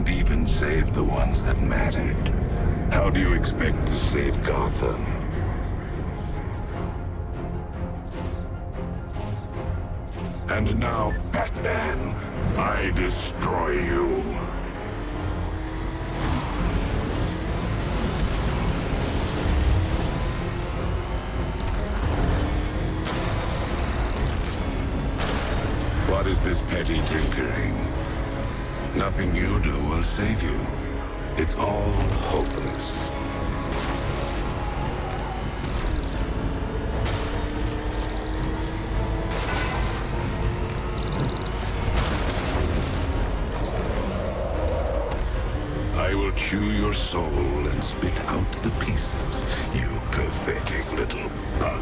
couldn't even save the ones that mattered. How do you expect to save Gotham? And now, Batman, I destroy you. What is this petty tinkering? Nothing you do will save you. It's all hopeless. I will chew your soul and spit out the pieces, you pathetic little bug.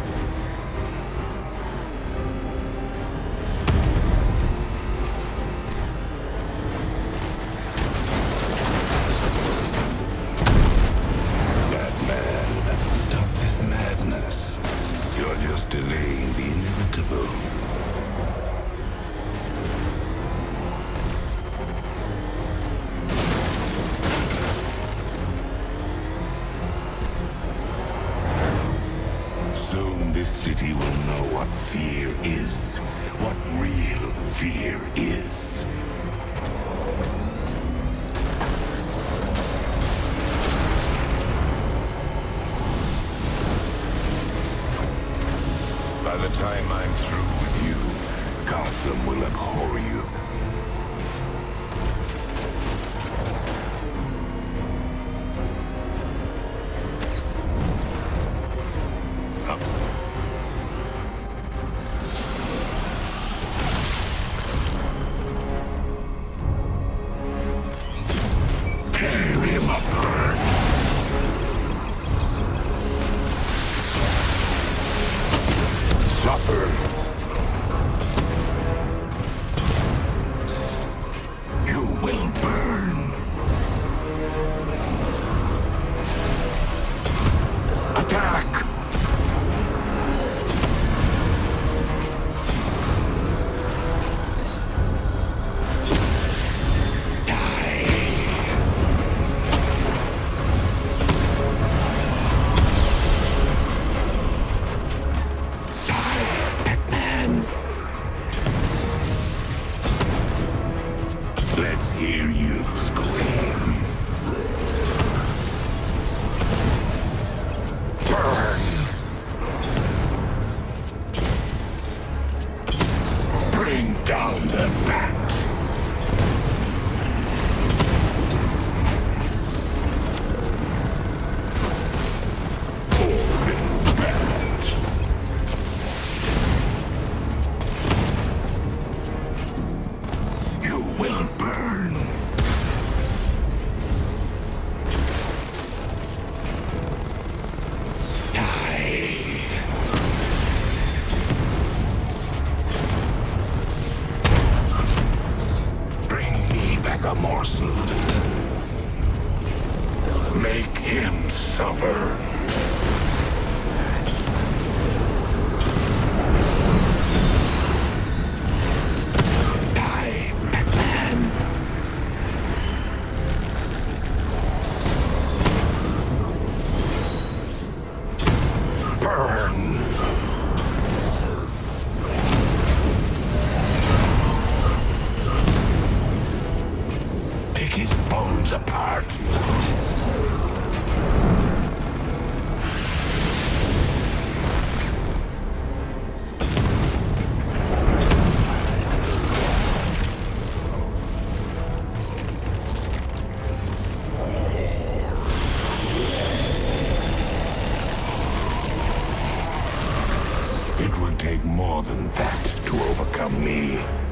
Delaying the inevitable. Soon this city will know what fear is, what real fear is. By the time I'm through with you, Gotham will abhor you. Tear him apart. Suffer. You will burn. Attack. Let's hear you scream. Burn! Bring down the bat! Poor bat! You will burn! A morsel. Make him suffer. Die, Batman. Burn. His bones apart. It will take more than that to overcome me.